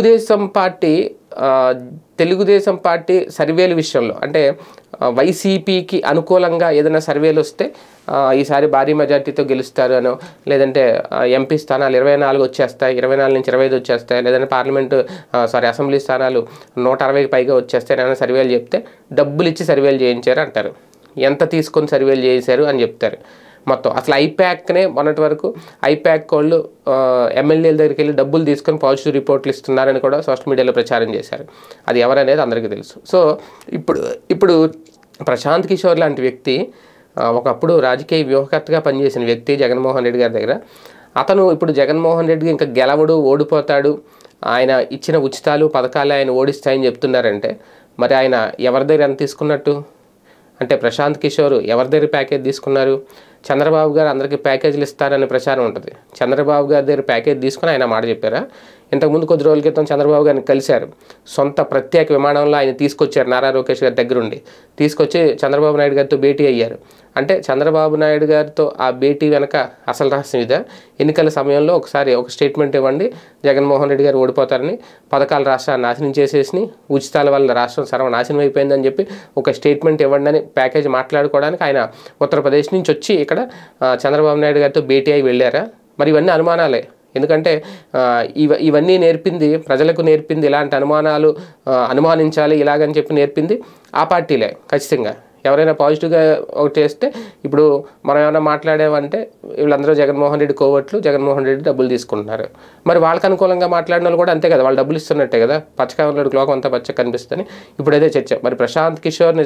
Telugu Desam party సర్వేల విషయంలో అంటే వైసీపీకి అనుకూలంగా ఏదైనా సర్వేలు వస్తే ఈసారి భారీ మెజార్టీతో గెలుస్తారు అనో, లేదంటే ఎంపీ స్థానాలు 24 వచ్చేస్తాయి, 24 నుంచి 25 వచ్చేస్తాయి, లేదంటే అసెంబ్లీ స్థానాలు 160కి పైగా వచ్చేస్తాయి అని సర్వేలు చెప్తే డబ్బులు ఇచ్చి సర్వేలు చేయించారు అంటారు. ఎంత తీసుకొని సర్వేలు చేశారు అని చెప్తారు. మొత్తం అసలు ఐప్యాక్నే మొన్నటి వరకు ఐప్యాక్ వాళ్ళు ఎమ్మెల్యేల దగ్గరికి వెళ్ళి డబ్బులు తీసుకొని పాజిటివ్ రిపోర్ట్లు ఇస్తున్నారని కూడా సోషల్ మీడియాలో ప్రచారం చేశారు. అది ఎవరనేది అందరికీ తెలుసు. సో ఇప్పుడు ప్రశాంత్ కిషోర్ లాంటి వ్యక్తి ఒకప్పుడు రాజకీయ వ్యూహకర్తగా పనిచేసిన వ్యక్తి జగన్మోహన్ రెడ్డి గారి దగ్గర. అతను ఇప్పుడు జగన్మోహన్ రెడ్డికి ఇంకా గెలవడు, ఓడిపోతాడు, ఆయన ఇచ్చిన ఉచితాలు పథకాలు ఆయన ఓడిస్తాయని చెప్తున్నారంటే మరి ఆయన ఎవరి దగ్గర ఎంత తీసుకున్నట్టు? అంటే ప్రశాంత్ కిషోర్ ఎవరి దగ్గర ప్యాకేజ్ తీసుకున్నారు? చంద్రబాబు గారు అందరికీ ప్యాకేజీలు ఇస్తారనే ప్రచారం ఉంటుంది. చంద్రబాబు గారి దగ్గర ప్యాకేజ్ తీసుకుని ఆయన మాట చెప్పారా? ఇంతకుముందు కొద్ది రోజుల క్రితం చంద్రబాబు గారిని కలిశారు. సొంత ప్రత్యేక విమానంలో ఆయన తీసుకొచ్చారు. నారా లోకేష్ గారి దగ్గరుండి తీసుకొచ్చి చంద్రబాబు నాయుడు గారితో భేటీ అయ్యారు. అంటే చంద్రబాబు నాయుడు గారితో ఆ భేటీ వెనక అసలు రహస్యం ఇదా? ఎన్నికల సమయంలో ఒకసారి ఒక స్టేట్మెంట్ ఇవ్వండి, జగన్మోహన్ రెడ్డి గారు ఓడిపోతారని, పథకాలు రాష్ట్రాన్ని నాశనం చేసేసి ఉచితాల వల్ల రాష్ట్రం సర్వనాశనం అయిపోయిందని చెప్పి ఒక స్టేట్మెంట్ ఇవ్వండి అని ప్యాకేజ్ మాట్లాడుకోవడానికి ఆయన ఉత్తరప్రదేశ్ నుంచి వచ్చి ఇక్కడ చంద్రబాబు నాయుడు గారితో భేటీ అయి వెళ్ళారా? మరి ఇవన్నీ అనుమానాలే. ఎందుకంటే ఇవన్నీ నేర్పింది, ప్రజలకు నేర్పింది, ఇలాంటి అనుమానాలు అనుమానించాలి ఇలాగని చెప్పి నేర్పింది ఆ పార్టీలే ఖచ్చితంగా. ఎవరైనా పాజిటివ్గా ఒకటి చేస్తే ఇప్పుడు మనం ఏమైనా మాట్లాడామంటే వీళ్ళందరూ జగన్మోహన్ రెడ్డి కోవట్లు, జగన్మోహన్ రెడ్డి డబ్బులు తీసుకుంటున్నారు. మరి వాళ్ళకి అనుకూలంగా మాట్లాడిన వాళ్ళు కూడా అంతే కదా, వాళ్ళు డబ్బులు ఇస్తున్నట్టే కదా. పచ్చకాయలకి లోకం అంతా పచ్చ కనిపిస్తుంది. ఇప్పుడు అదే చర్చ. మరి ప్రశాంత్ కిషోర్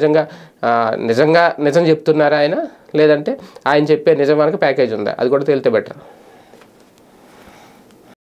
నిజం చెప్తున్నారా ఆయన, లేదంటే ఆయన చెప్పే నిజం వరకు ప్యాకేజ్ ఉందా? అది కూడా తేలితే బెటర్.